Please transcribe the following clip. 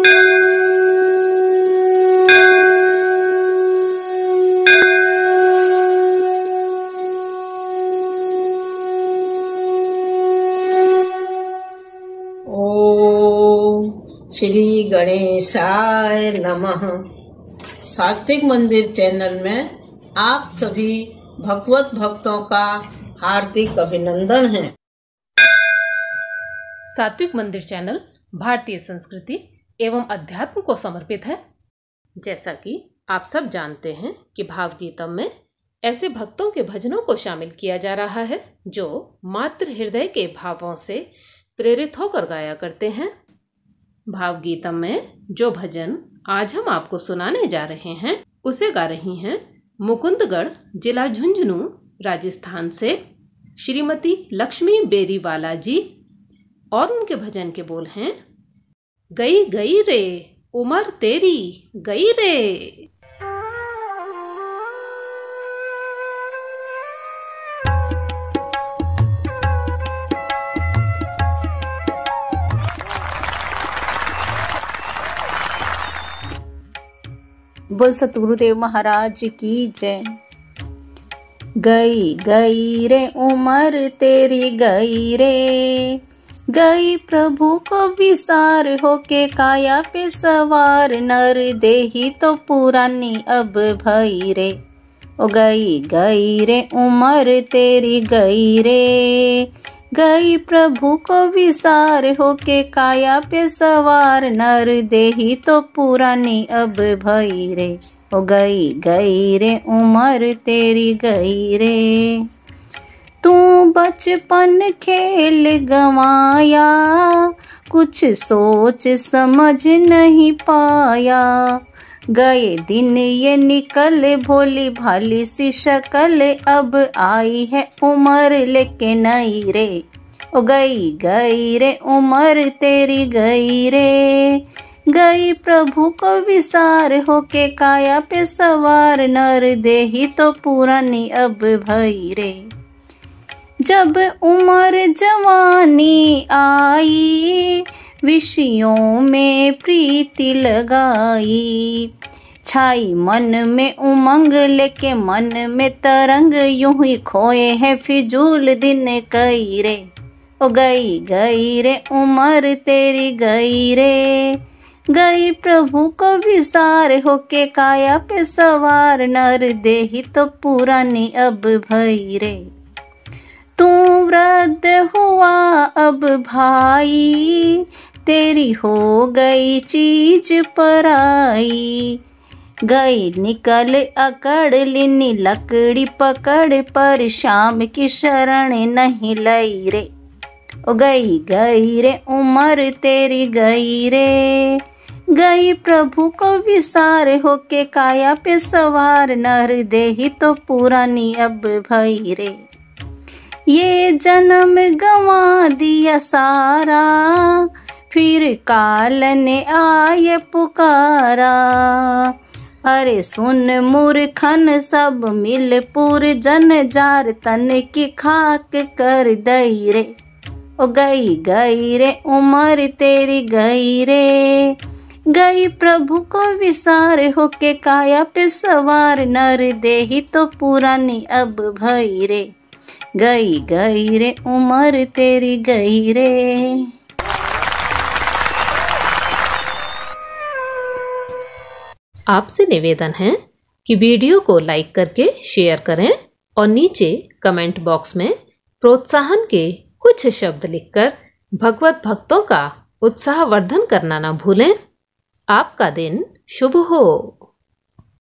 श्री गणेशाय नमः। सात्विक मंदिर चैनल में आप सभी भगवत भक्तों का हार्दिक अभिनंदन है। सात्विक मंदिर चैनल भारतीय संस्कृति एवं अध्यात्म को समर्पित है। जैसा कि आप सब जानते हैं कि भावगीतम में ऐसे भक्तों के भजनों को शामिल किया जा रहा है जो मातृ हृदय के भावों से प्रेरित होकर गाया करते हैं। भावगीतम में जो भजन आज हम आपको सुनाने जा रहे हैं उसे गा रही हैं मुकुंदगढ़ जिला झुंझुनू राजस्थान से श्रीमती लक्ष्मी बेरीवाला जी। और उनके भजन के बोल हैं, गई गई रे उमर तेरी गई रे। बोल सतगुरुदेव महाराज की जय। गई गई रे उमर तेरी गई रे, गई प्रभु को विसार होके काया पे सवार, नर देही तो पुरानी अब भई रे। ओ गई गई रे उमर तेरी गई रे, गई प्रभु को विसार होके काया पे सवार, नर देही तो पुरानी अब भई रे। ओ गई गई रे उमर तेरी गई रे। तू बचपन खेल गंवाया, कुछ सोच समझ नहीं पाया, गए दिन ये निकल भोली भाली सी शक्ल, अब आई है उमर लेके नई रे। ओ गई गई रे उमर तेरी गई रे, गई प्रभु को विसार होके काया पे सवार, नर देही तो पुरानी अब भई रे। जब उमर जवानी आई, विषयों में प्रीति लगाई, छाई मन में उमंग लेके मन में तरंग, यूं ही खोए है फिजूल दिन कई रे। ओ गई गई रे उमर तेरी गई रे, गई प्रभु को विसार होके काया पे सवार, नर देही तो पुरानी अब भई रे। तू वृद्ध हुआ अब भाई, तेरी हो गई चीज पराई, गई निकल अकड़ लिनी लकड़ी पकड़, पर शाम की शरण नहीं लई रे। ओ गई गई रे उमर तेरी गई रे, गई प्रभु को विसार होके काया पे सवार, नर देही तो पुरानी अब भई रे। ये जन्म गंवा दिया सारा, फिर काल ने आए पुकारा, अरे सुन मूर्खन सब मिल पुर जन, जार तन की खाक कर दई रे। ओ गई गई रे उमर तेरी गई रे, गई प्रभु को विसार होके काया पे सवार, नर देही तो पुरानी अब भई रे। गई गई रे उमर तेरी गई रे। आपसे निवेदन है कि वीडियो को लाइक करके शेयर करें और नीचे कमेंट बॉक्स में प्रोत्साहन के कुछ शब्द लिखकर भगवत भक्तों का उत्साहवर्धन करना ना भूलें। आपका दिन शुभ हो।